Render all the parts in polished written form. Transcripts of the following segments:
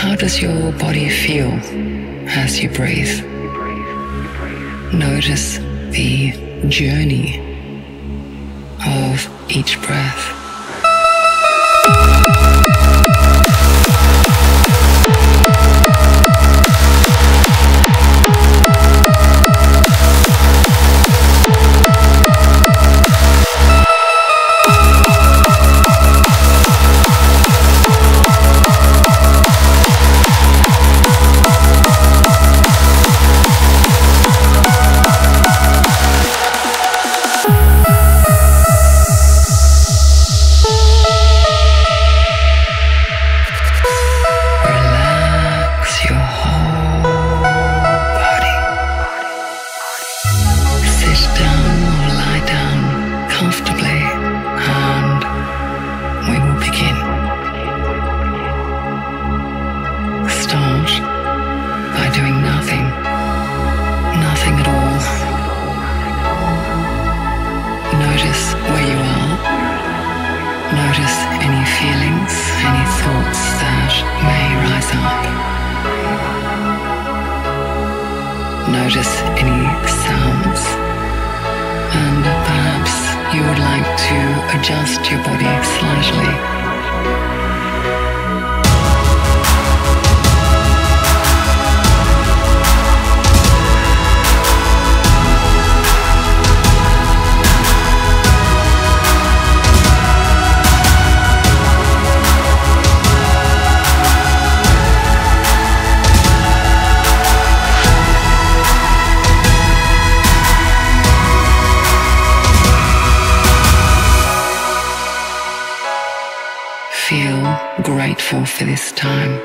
How does your body feel as you breathe? Notice the journey of each breath. Notice any sounds, and perhaps you would like to adjust your body slightly. Feel grateful for this time.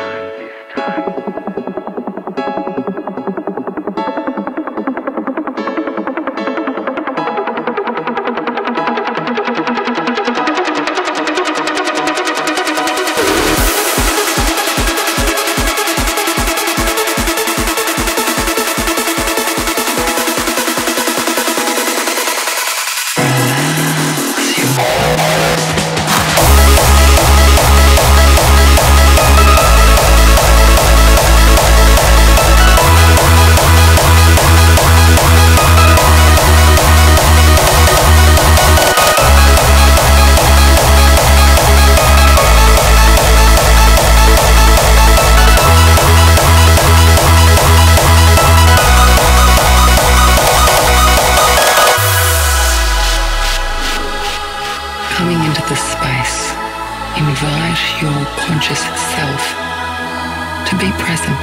Coming into this space, invite your conscious self to be present.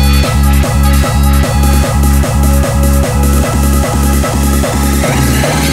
Relax